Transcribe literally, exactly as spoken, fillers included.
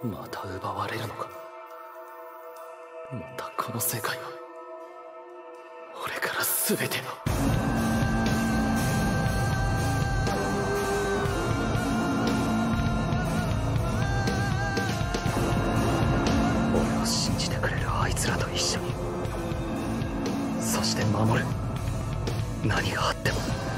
また奪われるのか。またこの世界は俺から全てを。俺を信じてくれるあいつらと一緒に、そして守る。何があっても。